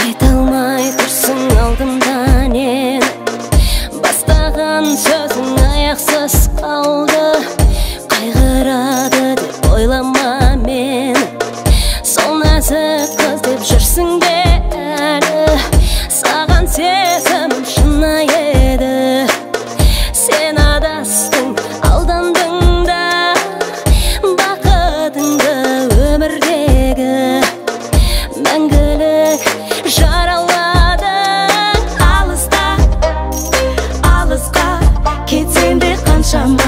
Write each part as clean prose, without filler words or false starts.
айта алмай тұрсың алдымда нені, бастаған сөзің аяқсыз қалды. Қайғырады деп ойлама мені, сол нәзік қыз деп жүрсің бе әлі. Саған сезімім шынайы еді, сен адастың, алдандың да, бақытыңды өмірдегі мәңгілік жараладың. Алыста, алысқа кетсең де қаншама,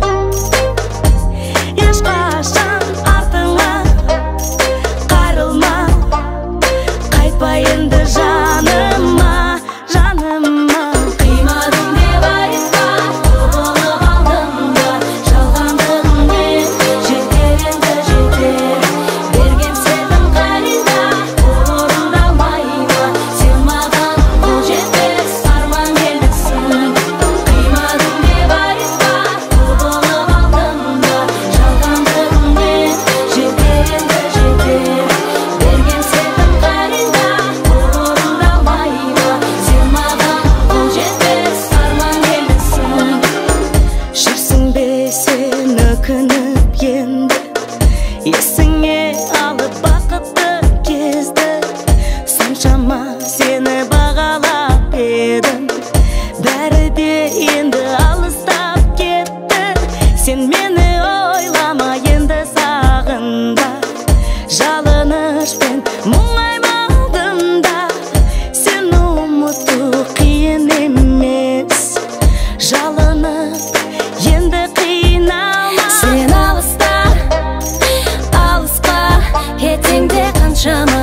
ешқашан артыңа қарылма. Қайтпа енді жаныма, жаныма. Қимадым деп айтпа, құбылып алдым да, жалғандығыңмен жетер енді жетер. Берген сертім қайда, орындалмай ма? Сен маған қол жетпес арман келдіксің. Қимадым деп айтпа, құбылып алдым да, жалғандығыңмен жетер енді жетер. Берген сертім қайда, орындалмай ма? Сен маған қол жетпес арман келдіксің. Жүрсің бе сен өкініп енді, есіңе алып бақытты кезді. Соншама сені бағалап едім, бәрі де енді алыстап кетті. Сен мені ойлама енді сағында, жалынышпен мұңаймалдым-да. Сені ұмыту қиын емес, жалынып енді қиналма. Сен алыста, алысқа кетсең де қаншама,